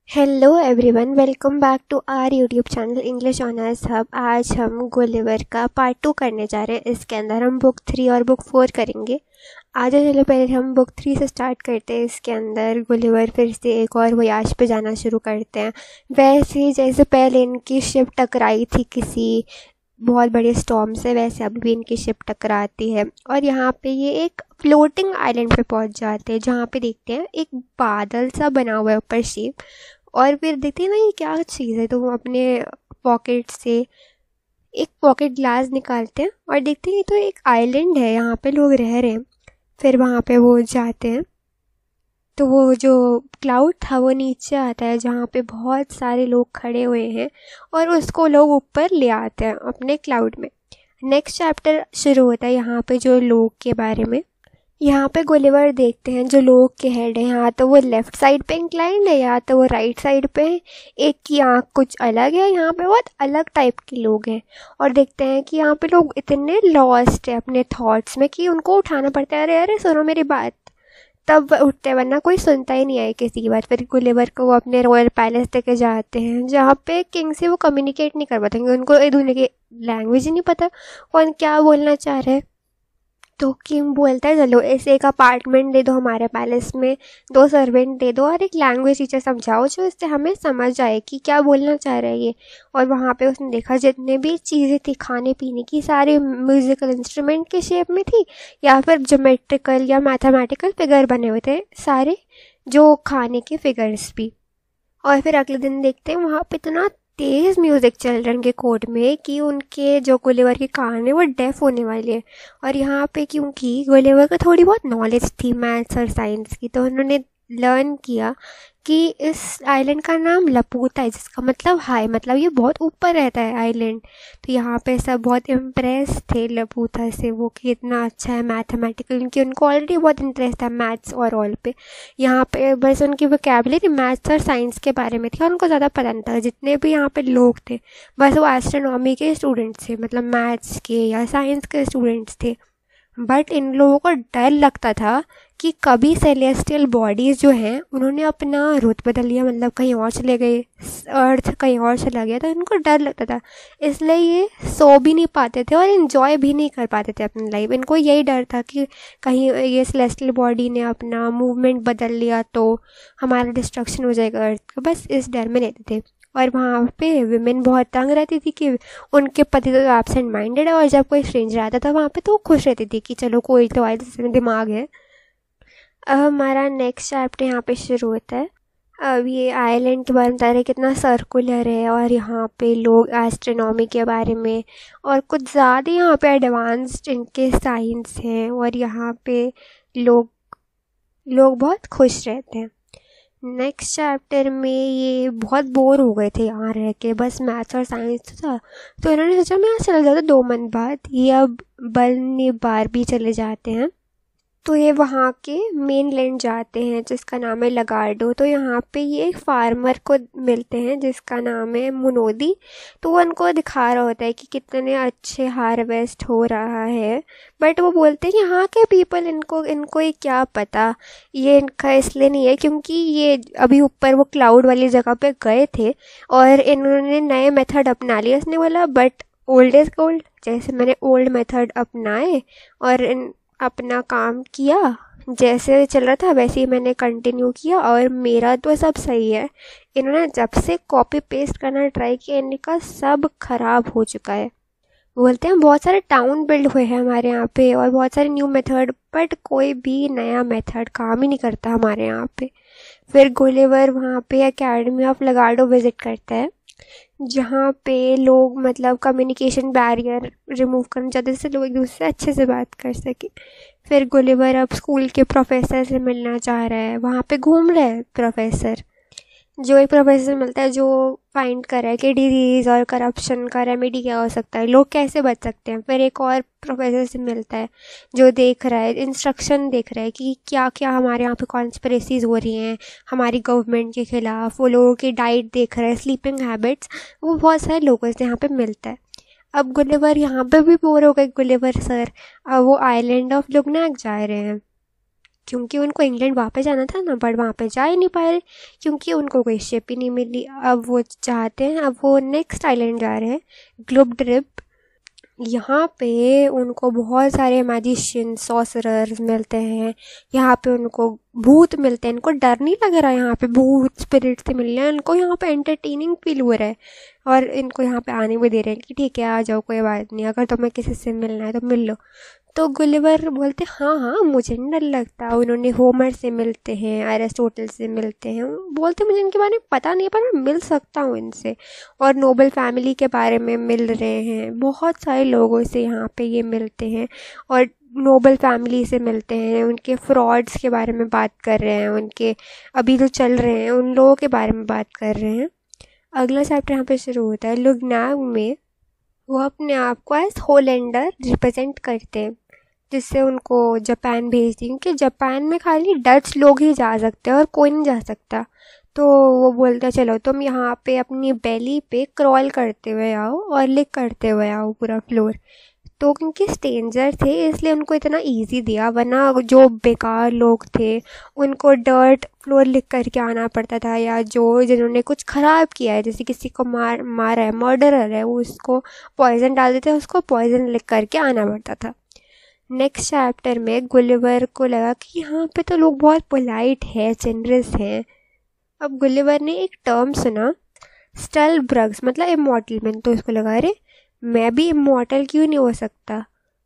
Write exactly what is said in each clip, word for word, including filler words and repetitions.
Hello everyone, welcome back to our YouTube channel English honours hub. आज हम Gulliver का part two करने जा रहे हैं। इसके अंदर हम बुक थ्री और बुक फोर करेंगे। आज चलो पहले हम बुक थ्री से स्टार्ट करते हैं। इसके अंदर गुलिवर फिर से एक और वयाज पे जाना शुरू करते हैं। वैसे ही जैसे पहले इनकी शिप टकराई थी किसी बहुत बड़े स्टॉर्म से, वैसे अभी भी इनकी शिप टकराती है और यहाँ पे ये एक फ्लोटिंग आइलैंड पे पहुँच जाते हैं, जहाँ पे देखते हैं एक बादल सा बना हुआ है ऊपर शिप। और फिर देखते हैं ना ये क्या चीज़ है, तो वो अपने पॉकेट से एक पॉकेट ग्लास निकालते हैं और देखते हैं ये तो एक आइलैंड है, यहाँ पे लोग रह रहे हैं। फिर वहाँ पे वो जाते हैं तो वो जो क्लाउड था वो नीचे आता है, जहाँ पे बहुत सारे लोग खड़े हुए हैं और उसको लोग ऊपर ले आते हैं अपने क्लाउड में। नेक्स्ट चैप्टर शुरू होता है यहाँ पे जो लोग के बारे में। यहाँ पे गुलिवर देखते हैं जो लोग के हेड है, यहाँ तो वो लेफ़्ट साइड पे इंक्लाइंड है, यहाँ तो वो राइट साइड पे है। एक की आँख कुछ अलग है, यहाँ पे बहुत अलग टाइप के लोग हैं। और देखते हैं कि यहाँ पे लोग इतने लॉस्ट है अपने थॉट्स में कि उनको उठाना पड़ता है, अरे अरे सुनो मेरी बात, तब उठते, वरना कोई सुनता ही नहीं है किसी की बात। फिर गुलिवर को वो अपने रॉयल पैलेस लेके जाते हैं, जहाँ पे किंग से वो कम्युनिकेट नहीं कर पाते क्योंकि उनको एक दूसरे की लैंग्वेज ही नहीं पता कौन क्या बोलना चाह रहे हैं। तो किंग बोलता है चलो ऐसे एक अपार्टमेंट दे दो हमारे पैलेस में, दो सर्वेंट दे दो और एक लैंग्वेज टीचर समझाओ जो इससे हमें समझ आए कि क्या बोलना चाह रहा है ये। और वहाँ पे उसने देखा जितने भी चीज़ें थी खाने पीने की, सारी म्यूज़िकल इंस्ट्रूमेंट के शेप में थी या फिर ज्योमेट्रिकल या मैथमेटिकल फिगर बने हुए थे, सारे जो खाने के फिगर्स भी। और फिर अगले दिन देखते हैं वहाँ पे इतना तेज़ म्यूज़िक चल रहा है उनके कोर्ट में कि उनके जो गुलिवर के कान है वो डेफ होने वाले हैं। और यहाँ पे क्योंकि गुलिवर को थोड़ी बहुत नॉलेज थी मैथ्स और साइंस की, तो उन्होंने लर्न किया कि इस आइलैंड का नाम लपूता है, जिसका मतलब हाई, मतलब ये बहुत ऊपर रहता है आइलैंड। तो यहाँ पे सब बहुत इम्प्रेस थे लपूता से, वो कि इतना अच्छा है मैथमेटिकल, क्योंकि उनको ऑलरेडी बहुत इंटरेस्ट था मैथ्स और ऑल पे। यहाँ पे बस उनकी वोकैबुलरी मैथ्स और साइंस के बारे में थी और उनको ज़्यादा पता नहीं था। जितने भी यहाँ पे लोग थे बस वो एस्ट्रोनॉमी के स्टूडेंट्स थे, मतलब मैथ्स के या साइंस के स्टूडेंट्स थे। बट इन लोगों को डर लगता था कि कभी सेलेस्टियल बॉडीज़ जो हैं उन्होंने अपना रुत बदल लिया, मतलब कहीं और चले गए, अर्थ कहीं और चला गया, तो इनको डर लगता था। इसलिए ये सो भी नहीं पाते थे और इन्जॉय भी नहीं कर पाते थे अपनी लाइफ। इनको यही डर था कि कहीं ये सेलेस्टियल बॉडी ने अपना मूवमेंट बदल लिया तो हमारा डिस्ट्रक्शन हो जाएगा अर्थ का, बस इस डर में रहते थे। और वहाँ पे विमेन बहुत तंग रहती थी कि उनके पति तो एब्सेंट माइंडेड है और जब कोई स्ट्रेंजर आता था वहाँ पे तो वो खुश रहती थी कि चलो कोई तो आए जिसमें दिमाग है। अब हमारा नेक्स्ट चैप्टर यहाँ पे शुरू होता है। अब ये आइलैंड के बारे में बता रहे हैं कितना सर्कुलर है और यहाँ पे लोग एस्ट्रोनॉमी के बारे में और कुछ ज़्यादा यहाँ पे एडवांस्ड इनके साइंस हैं और यहाँ पे लोग लोग बहुत खुश रहते हैं। नेक्स्ट चैप्टर में ये बहुत बोर हो गए थे यहाँ रह के, बस मैथ्स और साइंस था, तो इन्होंने सोचा मैं यहाँ चला जाता दो मंथ बाद। ये अब बल्नी बार भी चले जाते हैं, तो ये वहाँ के मेन लैंड जाते हैं जिसका नाम है लगार्डो। तो यहाँ पे ये एक फार्मर को मिलते हैं जिसका नाम है मुनोदी। तो वो उनको दिखा रहा होता है कि कितने अच्छे हार्वेस्ट हो रहा है, बट वो बोलते हैं यहाँ के पीपल, इनको इनको ये क्या पता, ये इनका इसलिए नहीं है क्योंकि ये अभी ऊपर वो क्लाउड वाली जगह पे गए थे और इन्होंने नए मेथड अपना लिए। उसने बोला बट ओल्ड इज गोल्ड, जैसे मैंने ओल्ड मेथड अपनाए और इन अपना काम किया, जैसे चल रहा था वैसे ही मैंने कंटिन्यू किया और मेरा तो सब सही है। इन्होंने जब से कॉपी पेस्ट करना ट्राई किया इनका सब खराब हो चुका है। बोलते हैं बहुत सारे टाउन बिल्ड हुए हैं हमारे यहाँ पे और बहुत सारे न्यू मेथड, बट कोई भी नया मेथड काम ही नहीं करता हमारे यहाँ पे। फिर गुलिवर वहाँ पे एकेडमी ऑफ लगार्डो विजिट करता है, जहाँ पे लोग मतलब कम्युनिकेशन बैरियर रिमूव करना चाहते हैं जिससे लोग एक दूसरे से अच्छे से बात कर सके। फिर गुलिवर अब स्कूल के प्रोफेसर से मिलना चाह रहा है, वहाँ पे घूम रहा है प्रोफेसर, जो एक प्रोफेसर मिलता है जो फाइंड कर रहा है कि डिजीज़ और करप्शन का रेमेडी क्या हो सकता है, लोग कैसे बच सकते हैं। फिर एक और प्रोफेसर से मिलता है जो देख रहा है, इंस्ट्रक्शन देख रहा है कि क्या क्या हमारे यहाँ पे कॉन्स्पिरेसीज हो रही हैं हमारी गवर्नमेंट के ख़िलाफ़। वो लोगों की डाइट देख रहा है, स्लीपिंग हैबिट्स, वो बहुत सारे लोगों से यहाँ पे मिलता है। अब गुलिवर यहाँ पे भी बोर हो गए, गुलिवर सर अब वो आइलैंड ऑफ लुगनाक जा रहे हैं क्योंकि उनको इंग्लैंड वापस जाना था ना, बट वहाँ पे जा ही नहीं पाए क्योंकि उनको कोई शिप ही नहीं मिली। अब वो चाहते हैं, अब वो नेक्स्ट आइलैंड जा रहे हैं, ग्लोब ट्रिप। यहाँ पे उनको बहुत सारे मैजिशियन सॉसरर्स मिलते हैं, यहाँ पे उनको भूत मिलते हैं। इनको डर नहीं लग रहा, यहाँ पे भूत स्पिरिट से मिल रहे हैं, इनको यहाँ पे एंटरटेनिंग फील हो रहा है और इनको यहाँ पे आने भी दे रहे हैं कि ठीक है आ जाओ, कोई बात नहीं, अगर तुम्हें किसी से मिलना है तो मिल लो। तो गुलिवर बोलते हाँ हाँ मुझे नहीं डर लगता। उन्होंने होमर से मिलते हैं, अरिस्टोटल से मिलते हैं, बोलते मुझे इनके बारे में पता नहीं है पर मैं मिल सकता हूँ इनसे। और नोबल फैमिली के बारे में मिल रहे हैं, बहुत सारे लोगों से यहाँ पे ये मिलते हैं और नोबल फैमिली से मिलते हैं, उनके फ्रॉड्स के बारे में बात कर रहे हैं, उनके अभी जो चल रहे हैं उन लोगों के बारे में बात कर रहे हैं। अगला चैप्टर यहाँ पे शुरू होता है। लुग्नाग में वो अपने आप को एज होलैंडर रिप्रेजेंट करते हैं, जिससे उनको जापान भेज दी क्योंकि जापान में खाली डच लोग ही जा सकते हैं और कोई नहीं जा सकता। तो वो बोलता चलो तुम यहाँ पे अपनी बेली पे क्रॉल करते हुए आओ और लिक करते हुए आओ पूरा फ्लोर। तो क्योंकि स्ट्रेंजर थे इसलिए उनको इतना इजी दिया, वरना जो बेकार लोग थे उनको डर्ट फ्लोर लिख करके आना पड़ता था, या जो जिन्होंने कुछ ख़राब किया है जैसे किसी को मार मारा है, मर्डरर है, वो उसको पॉइजन डाल देते, उसको पॉइजन लिख करके आना पड़ता था। नेक्स्ट चैप्टर में गुलिवर को लगा कि यहाँ पे तो लोग बहुत पोलाइट है, जेनरस हैं। अब गुलिवर ने एक टर्म सुना स्टलब्रग्स, मतलब इमॉर्टल। मैंने तो इसको लगा अरे मैं भी इमॉर्टल क्यों नहीं हो सकता।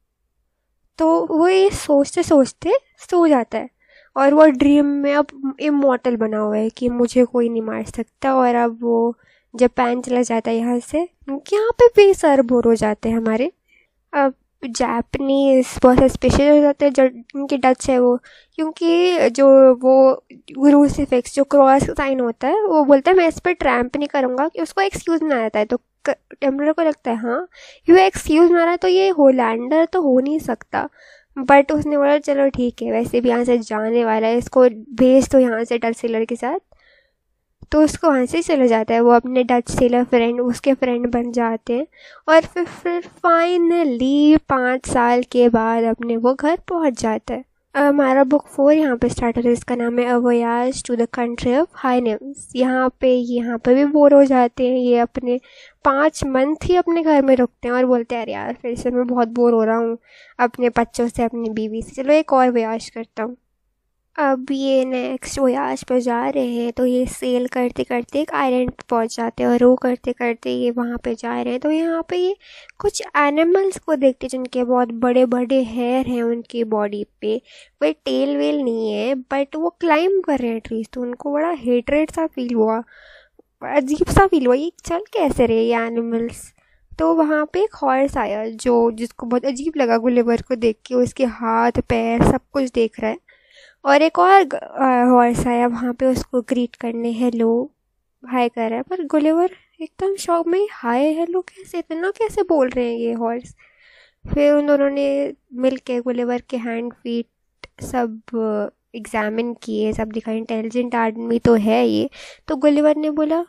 तो वो ये सोचते सोचते सो जाता है और वो ड्रीम में अब इमॉर्टल बना हुआ है कि मुझे कोई नहीं मार सकता। और अब वो जापान चला जाता है यहाँ से, क्योंकि यहाँ पे भी सर बोर हो जाते हैं हमारे। अब जापनीज बहुत स्पेशल हो जाते हैं जो उनकी डच है वो, क्योंकि जो वो क्रूसीफिक्स जो क्रॉस साइन होता है वो बोलता है मैं इस पर ट्रैम्प नहीं करूँगा, कि उसको एक्सक्यूज़ में आ जाता है। तो टेम्पलर को लगता है हाँ ये एक्सक्यूज़ में आ रहा है तो ये होलैंडर तो हो नहीं सकता। बट उसने बोला चलो ठीक है, वैसे भी यहाँ से जाने वाला है, इसको भेज दो यहाँ से डच सेलर के साथ। तो उसको वहाँ से चले जाता है, वो अपने डच सेलर फ्रेंड उसके फ्रेंड बन जाते हैं। और फिर फिर फाइनली पाँच साल के बाद अपने वो घर पहुँच जाता है। हमारा बुक फोर यहाँ पे स्टार्ट होता है, इसका नाम है a voyage to the country of Houyhnhnms. यहाँ पे यहाँ पे भी बोर हो जाते हैं, ये अपने पाँच मंथ ही अपने घर में रुकते हैं और बोलते हैं अरे यार फिर से मैं बहुत बोर हो रहा हूँ अपने बच्चों से, अपनी बीवी से, चलो एक और वोयाज करता हूँ। अब ये नेक्स्ट वोयाज पर जा रहे हैं तो ये सेल करते करते एक आइलैंड पर पहुँच जाते हैं और रो करते करते ये वहाँ पे जा रहे हैं। तो यहाँ पे ये कुछ एनिमल्स को देखते जिनके बहुत बड़े बड़े हेयर हैं उनकी बॉडी पे, कोई टेल वेल नहीं है, बट वो क्लाइंब कर रहे हैं ट्रीज। तो उनको बड़ा हेटरेट सा फील हुआ, अजीब सा फील हुआ, ये चल कैसे रहे ये एनिमल्स। तो वहाँ पे एक हॉर्स आया जो जिसको बहुत अजीब लगा गुलिवर को देख के, उसके हाथ पैर सब कुछ देख रहा है। और एक और हॉर्स आया वहाँ पे उसको ग्रीट करने, हेलो हाय कर रहा है। पर गुलिवर एकदम शॉक में, हाय हेलो कैसे, इतना कैसे बोल रहे हैं ये हॉर्स। फिर उन दोनों ने मिल के गुलिवर के हैंड फीट सब एग्जामिन किए, सब दिखा इंटेलिजेंट आदमी तो है ये। तो गुलिवर ने बोला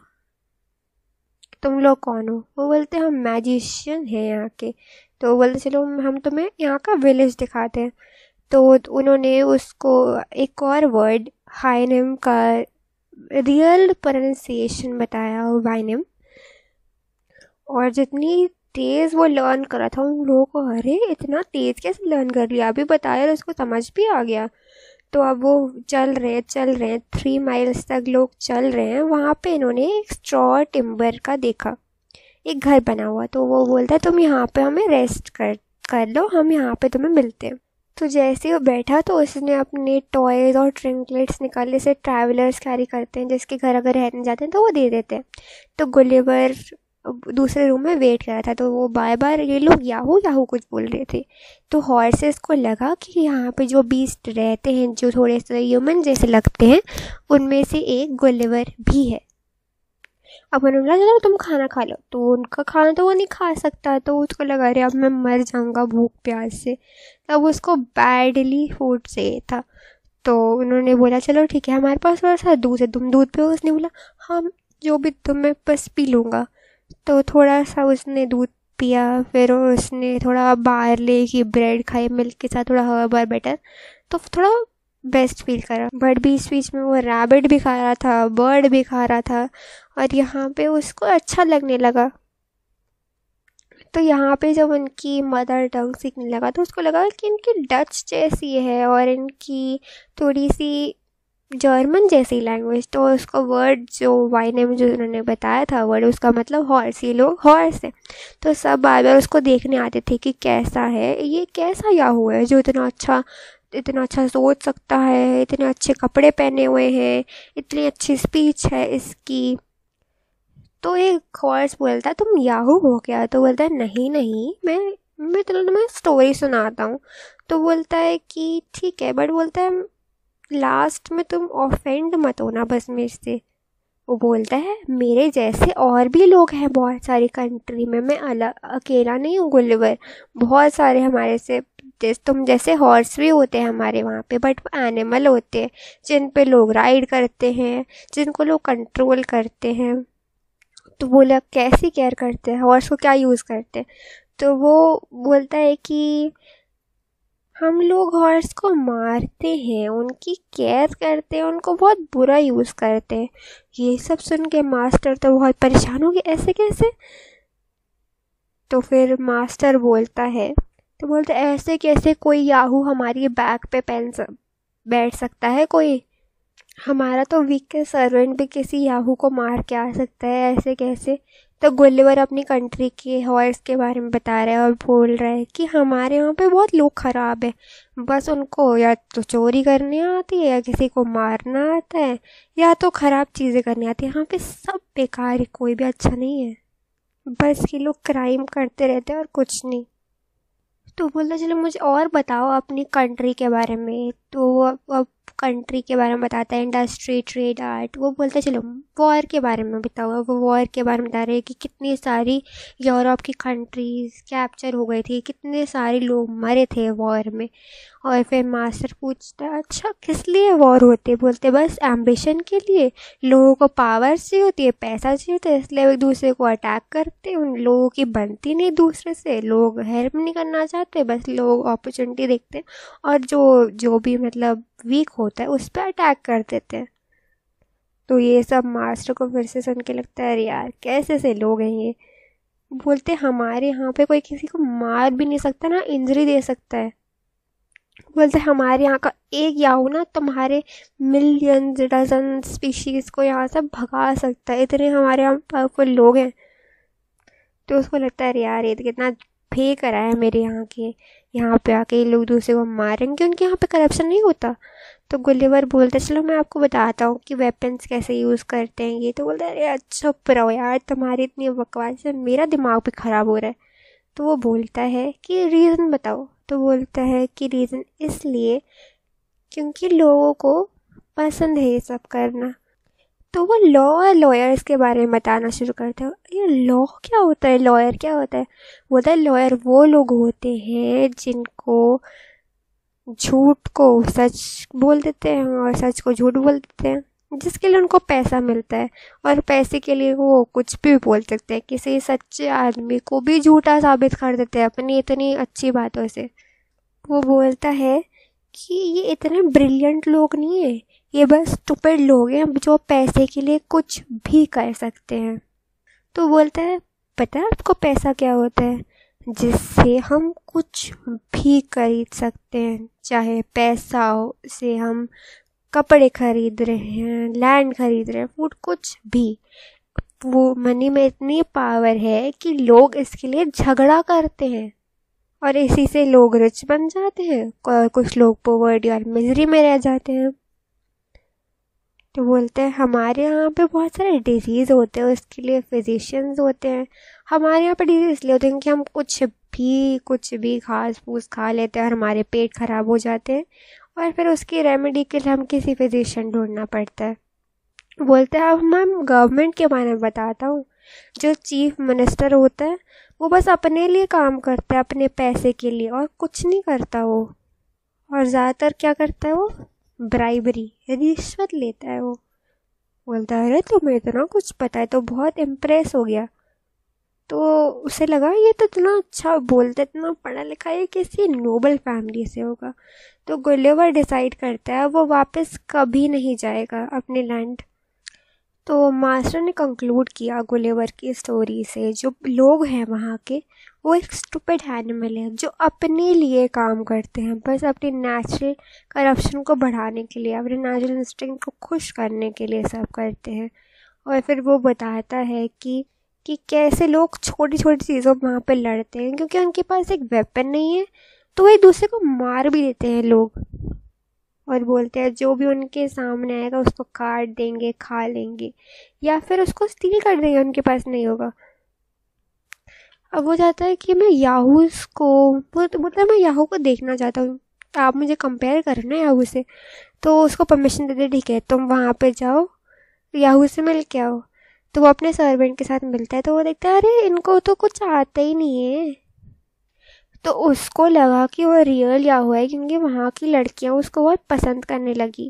तुम लोग कौन हो। वो बोलते हम मैजिशियन हैं यहाँ के। तो वो बोलते चलो हम तुम्हें यहाँ का विलेज दिखाते हैं। तो उन्होंने उसको एक और वर्ड हाइनिम का रियल प्रोनाउंसिएशन बताया, वाइनिम। और जितनी तेज़ वो लर्न करा था उन लोगों को, अरे इतना तेज़ कैसे लर्न कर लिया, अभी बताया तो उसको समझ भी आ गया। तो अब वो चल रहे चल रहे थ्री माइल्स तक लोग चल रहे हैं। वहाँ पे इन्होंने एक स्ट्रॉ टिम्बर का देखा, एक घर बना हुआ। तो वो बोलता है तुम यहाँ पे हमें रेस्ट कर कर लो, हम यहाँ पे तुम्हें मिलते हैं। तो जैसे वो बैठा तो उसने अपने टॉयज़ और ट्रिंकलेट्स निकाले, से ट्रैवलर्स कैरी करते हैं जिसके घर अगर रहने जाते हैं तो वो दे देते हैं। तो गुलिवर दूसरे रूम में वेट कर रहा था, तो वो बार बार ये लोग याहू याहू कुछ बोल रहे थे। तो हॉर्सेस को लगा कि यहाँ पे जो बीस्ट रहते हैं जो थोड़े से ह्यूमन जैसे लगते हैं उनमें से एक गुलिवर भी है। अब उन्होंने बोला चलो तुम खाना खा लो। तो उनका खाना तो वो नहीं खा सकता, तो उसको लगा रहे अब मैं मर जाऊंगा भूख प्यास से। तब उसको बैडली फूड चाहिए था। तो उन्होंने बोला चलो ठीक है हमारे पास थोड़ा सा दूध है, तुम दूध पियो। उसने बोला हाँ जो भी तुम मैं बस पी लूँगा। तो थोड़ा सा उसने दूध पिया, फिर उसने थोड़ा बार्ले की ब्रेड खाई मिल्क के साथ, थोड़ा हर्ब और बटर। तो थोड़ा बेस्ट फील करा। बट बीच बीच में वो रैबिट भी खा रहा था, बर्ड भी खा रहा था, और यहाँ पे उसको अच्छा लगने लगा। तो यहाँ पे जब उनकी मदर टंग सीखने लगा तो उसको लगा कि इनकी डच जैसी है और इनकी थोड़ी सी जर्मन जैसी लैंग्वेज। तो उसको वर्ड जो वाई ने मुझे उन्होंने बताया था, वर्ड उसका मतलब हॉर्स, ये लोग हॉर्स है। तो सब बार बार उसको देखने आते थे कि कैसा है ये, कैसा याहू है जो इतना अच्छा इतना अच्छा सोच सकता है, इतने अच्छे कपड़े पहने हुए हैं, इतनी अच्छी स्पीच है इसकी। तो एक हॉर्स बोलता है तुम याहू हो क्या? तो बोलता है नहीं नहीं, मैं मैं तुम्हें मैं स्टोरी सुनाता हूँ। तो बोलता है कि ठीक है, बट बोलता है लास्ट में तुम ऑफेंड मत होना बस मेरे से। वो बोलता है मेरे जैसे और भी लोग हैं बहुत सारी कंट्री में, मैं अलग अकेला नहीं हूँ गुलिवर, बहुत सारे हमारे से जैसे तुम जैसे हॉर्स भी होते हैं हमारे वहाँ पे, बट वो एनिमल होते हैं जिन पे लोग राइड करते हैं, जिनको लोग कंट्रोल करते हैं। तो बोला कैसी केयर करते हैं, हॉर्स को क्या यूज़ करते हैं? तो वो बोलता है कि हम लोग हॉर्स को मारते हैं, उनकी केयर करते हैं, उनको बहुत बुरा यूज़ करते हैं। ये सब सुन के मास्टर तो बहुत परेशान हो गए, ऐसे कैसे? तो फिर मास्टर बोलता है, तो बोलते ऐसे कैसे कोई याहू हमारी बैक पे पेन बैठ सकता है? कोई हमारा तो वीकेस्ट सर्वेंट भी किसी याहू को मार के आ सकता है, ऐसे कैसे? तो गुलिवर अपनी कंट्री के हॉर्स के बारे में बता रहा है और बोल रहा है कि हमारे यहाँ पे बहुत लोग ख़राब है, बस उनको या तो चोरी करनी आती है, या किसी को मारना आता है, या तो ख़राब चीज़ें करनी आती है। यहाँ पे सब बेकार है, कोई भी अच्छा नहीं है, बस ये लोग क्राइम करते रहते हैं और कुछ नहीं। तो बोलता चलो मुझे और बताओ अपनी कंट्री के बारे में। तो वो अब कंट्री के बारे में बताता है, इंडस्ट्री, ट्रेड, आर्ट। वो बोलता है चलो वॉर के बारे में बताओ। वो वॉर के बारे में बता रहे हैं कि कितनी सारी यूरोप की कंट्रीज कैप्चर हो गई थी, कितने सारे लोग मरे थे वॉर में। और फिर मास्टर पूछता है अच्छा किस लिए वॉर होते है? बोलते बस एम्बिशन के लिए, लोगों को पावर चाहिए होती है, पैसा चाहिए होता है, इसलिए एक दूसरे को अटैक करते हैं। उन लोगों की बनती नहीं दूसरे से, लोग हेल्प नहीं करना चाहते, बस लोग अपॉर्चुनिटी देखते हैं और जो जो भी मतलब वीक होता है उस पर अटैक कर देते हैं। तो ये सब मास्टर को फिर से सुन के लगता है अरे यार कैसे से लोग हैं ये। बोलते हमारे यहाँ पे कोई किसी को मार भी नहीं सकता ना इंजरी दे सकता है। बोलते हमारे यहाँ का एक याहू ना तुम्हारे मिलियंस डजन स्पीशीज़ को यहाँ से भगा सकता है, इतने हमारे यहाँ पावरफुल लोग हैं। तो उसको लगता है यार ये तो कितना फेक करा है मेरे यहाँ के, यहाँ पे आके ये लोग दूसरे को मारेंगे, उनके यहाँ पे करप्शन नहीं होता। तो गुलिवर बोलते चलो मैं आपको बताता हूँ कि वेपन्स कैसे यूज़ करते हैं ये। तो बोलता है अरे अच्छा रहो यार, तुम्हारी इतनी बकवास है, मेरा दिमाग भी ख़राब हो रहा है। तो वो बोलता है कि रीज़न बताओ। तो बोलता है कि रीज़न इसलिए क्योंकि लोगों को पसंद है ये सब करना। तो वो लॉ और लॉयर्स के बारे में बताना शुरू करते हैं। ये लॉ क्या होता है, लॉयर क्या होता है? बोलता है लॉयर वो लोग होते हैं जिनको झूठ को सच बोल देते हैं और सच को झूठ बोल देते हैं, जिसके लिए उनको पैसा मिलता है, और पैसे के लिए वो कुछ भी बोल सकते हैं, किसी सच्चे आदमी को भी झूठा साबित कर देते हैं अपनी इतनी अच्छी बातों से। वो बोलता है कि ये इतने ब्रिलियंट लोग नहीं है, ये बस स्टूपिड लोग हैं जो पैसे के लिए कुछ भी कर सकते हैं। तो बोलता है पता है आपको पैसा क्या होता है? जिससे हम कुछ भी खरीद सकते हैं, चाहे पैसा हो से हम कपड़े खरीद रहे हैं, लैंड खरीद रहे हैं, फूड, कुछ भी। वो मनी में इतनी पावर है कि लोग इसके लिए झगड़ा करते हैं और इसी से लोग रिच बन जाते हैं और कुछ लोग पॉवर्टी और मिजरी में रह जाते हैं। तो बोलते हैं हमारे यहाँ पे बहुत सारे डिजीज़ होते हैं, उसके लिए फिजिशियंस होते हैं। हमारे यहाँ पे डिजीज़ इसलिए होते हैं कि हम कुछ भी कुछ भी घास फूस खा लेते हैं और हमारे पेट ख़राब हो जाते हैं, और फिर उसकी रेमेडी के लिए हम किसी फिजिशियन ढूंढना पड़ता है। बोलते हैं अब मैं गवर्नमेंट के बारे में बताता हूँ। जो चीफ मिनिस्टर होता है वो बस अपने लिए काम करता है, अपने पैसे के लिए, और कुछ नहीं करता वो। और ज़्यादातर क्या करता है वो? ब्राइबरी, रिश्वत लेता है वो। बोलता है अरे तुम्हें इतना कुछ पता है, तो बहुत इम्प्रेस हो गया। तो उसे लगा ये तो इतना अच्छा बोलता है, इतना पढ़ा लिखा है, किसी नोबल फैमिली से होगा। तो गुलिवर डिसाइड करता है वो वापस कभी नहीं जाएगा अपने लैंड। तो मास्टर ने कंक्लूड किया गुलिवर की स्टोरी से, जो लोग हैं वहाँ के वो एक स्टूपिड एनिमल है जो अपने लिए काम करते हैं, बस अपनी नेचुरल करप्शन को बढ़ाने के लिए, अपने नेचुरल इंस्टिंक्ट को खुश करने के लिए सब करते हैं। और फिर वो बताता है कि कि कैसे लोग छोटी छोटी चीज़ों पर वहाँ पे लड़ते हैं, क्योंकि उनके पास एक वेपन नहीं है तो वो एक दूसरे को मार भी देते हैं लोग, और बोलते हैं जो भी उनके सामने आएगा उसको काट देंगे, खा लेंगे, या फिर उसको स्टील कर देंगे, उनके पास नहीं होगा। अब वो चाहता है कि मैं याहूस को मतलब मैं याहू को देखना चाहता हूँ, आप मुझे कंपेयर करना है याहू से। तो उसको परमिशन दे दे, ठीक है तुम वहाँ पे जाओ, याहू से मिल के आओ। तो वो अपने सर्वेंट के साथ मिलता है तो वो देखता है अरे इनको तो कुछ आता ही नहीं है। तो उसको लगा कि वो रियल याहू है, क्योंकि वहाँ की लड़कियाँ उसको बहुत पसंद करने लगी।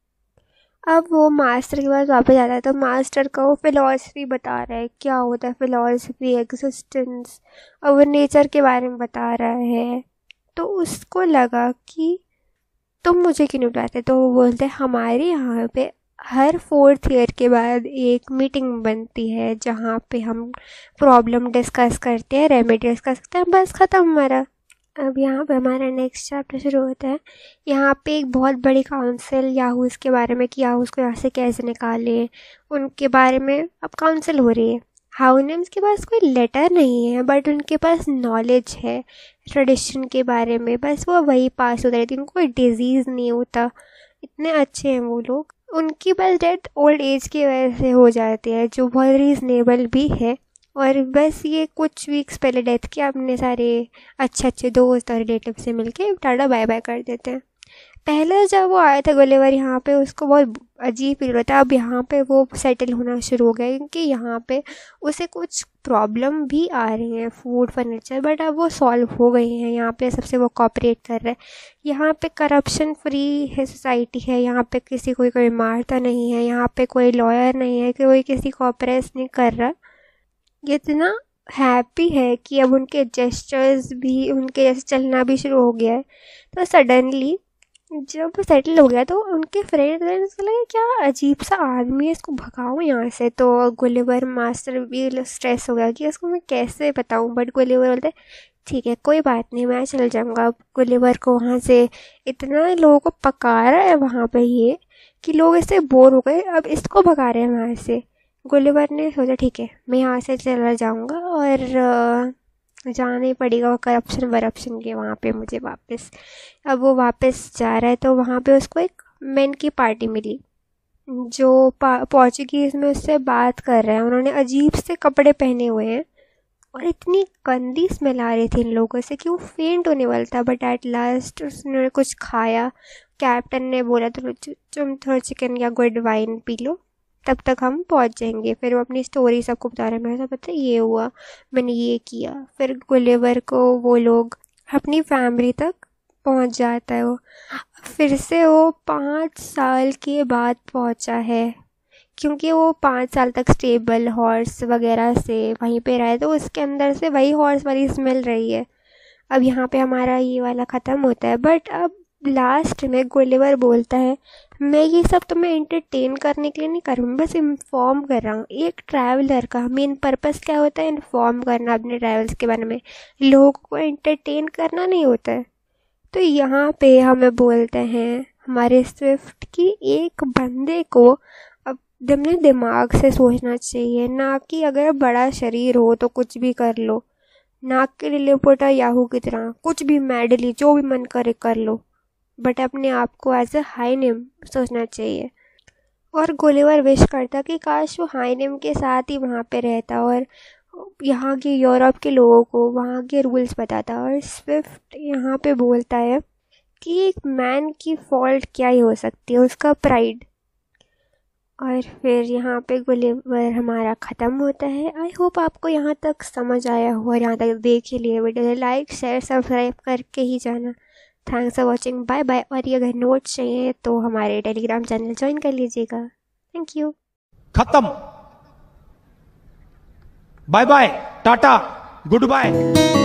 अब वो मास्टर के पास वापस आता है तो मास्टर का वो फिलॉसफी बता रहा है, क्या होता है फिलॉसफी, एग्जिस्टेंस, और वो नेचर के बारे में बता रहा है। तो उसको लगा कि तुम मुझे क्यों नहीं बुलाते। तो वो बोलते हमारे यहाँ पे हर फोर्थ ईयर के बाद एक मीटिंग बनती है जहाँ पे हम प्रॉब्लम डिस्कस करते हैं, रेमेडी डिस्कस करते हैं, बस ख़त्म हमारा। अब यहाँ पे हमारा नेक्स्ट चैप्टर शुरू होता है। यहाँ पे एक बहुत बड़ी काउंसिल याहूस के बारे में कि याहूस को यहाँ से कैसे निकालें, उनके बारे में अब काउंसिल हो रही है। हाउनेम्स के पास कोई लेटर नहीं है बट उनके पास नॉलेज है ट्रेडिशन के बारे में, बस वो वही पास होती रहती है, उनको कोई डिजीज़ नहीं होता, इतने अच्छे हैं वो लोग। उनकी बस डेथ ओल्ड एज की वजह से हो जाती है, जो बहुत रीज़नेबल भी है। और बस ये कुछ वीक्स पहले डेथ की, अपने सारे अच्छे अच्छे दोस्त और रिलेटिव से मिलके टाटा बाय बाय कर देते हैं। पहले जब वो आया था गुलिवर यहाँ पे उसको बहुत अजीब फील होता है, अब यहाँ पे वो सेटल होना शुरू हो गया क्योंकि यहाँ पे उसे कुछ प्रॉब्लम भी आ रही हैं फूड फर्नीचर, बट अब वो सॉल्व हो गई हैं। यहाँ पे सबसे वो कॉपरेट कर रहा है, यहाँ पे करप्शन फ्री है सोसाइटी है, यहाँ पे किसी कोई कोई मारता नहीं है, यहाँ पे कोई लॉयर नहीं है, कोई किसी को ऑपरेस नहीं कर रहा। ये इतना हैप्पी है कि अब उनके जेस्चर्स भी उनके जैसे चलना भी शुरू हो गया है। तो सडनली जब सेटल हो गया तो उनके फ्रेंड को लगा क्या अजीब सा आदमी है, इसको भगाओ यहाँ से। तो गुलिवर मास्टर भी स्ट्रेस हो गया कि इसको मैं कैसे बताऊँ, बट गुलिवर बोलते ठीक है कोई बात नहीं मैं चल जाऊँगा। अब गुलिवर को वहाँ से इतना लोगों को पका रहा है वहाँ पे ये कि लोग इससे बोर हो गए, अब इसको भगा रहे हैं वहाँ से। गुलिवर ने सोचा ठीक है मैं यहाँ से चला जाऊँगा और जाना ही पड़ेगा वो करप्शन वरप्शन के वहाँ पे मुझे वापस। अब वो वापस जा रहा है तो वहाँ पे उसको एक मेन की पार्टी मिली जो पोर्चुगीज़ में उससे बात कर रहे हैं। उन्होंने अजीब से कपड़े पहने हुए हैं और इतनी गंदी स्मेल आ रही थी इन लोगों से कि वो फेंट होने वाला था, बट एट लास्ट उसने कुछ खाया। कैप्टन ने बोला तो तुम थोड़ा चिकन या गुड वाइन पी लो तब तक हम पहुंच जाएंगे। फिर वो अपनी स्टोरी सबको बता रहे हैं, मेरे साथ पता ये हुआ, मैंने ये किया। फिर गुलिवर को वो लोग अपनी फैमिली तक पहुंच जाता है। वो फिर से वो पाँच साल के बाद पहुंचा है, क्योंकि वो पाँच साल तक स्टेबल हॉर्स वगैरह से वहीं पे रहे तो उसके अंदर से वही हॉर्स वाली स्मेल रही है। अब यहाँ पे हमारा ये वाला ख़त्म होता है, बट अब लास्ट में गुलिवर बोलता है मैं ये सब तुम्हें एंटरटेन करने के लिए नहीं कर रहा हूँ, बस इन्फॉर्म कर रहा हूँ। एक ट्रैवलर का मेन पर्पस क्या होता है, इन्फॉर्म करना अपने ट्रैवल्स के बारे में, लोगों को एंटरटेन करना नहीं होता है। तो यहाँ पे हमें बोलते हैं हमारे स्विफ्ट की एक बंदे को अब अपने दिमाग से सोचना चाहिए, ना कि अगर बड़ा शरीर हो तो कुछ भी कर लो, ना कि लिलीपुट याहू की तरह कुछ भी मैडली जो भी मन करे कर लो, बट अपने आप को एज ए हाई नेम सोचना चाहिए। और गुलिवर विश करता कि काश वो हाई नेम के साथ ही वहाँ पे रहता और यहाँ के यूरोप के लोगों को वहाँ के रूल्स बताता। और स्विफ्ट यहाँ पे बोलता है कि एक मैन की फॉल्ट क्या ही हो सकती है, उसका प्राइड। और फिर यहाँ पे गुलिवर हमारा ख़त्म होता है। आई होप आपको यहाँ तक समझ आया हो और यहाँ तक देख ही लिए वीडियो लाइक शेयर सब्सक्राइब करके ही जाना। Thanks for watching, bye bye. और ये अगर नोट्स चाहिए तो हमारे टेलीग्राम चैनल ज्वाइन कर लीजिएगा। Thank you. खत्म, bye bye, tata, good bye.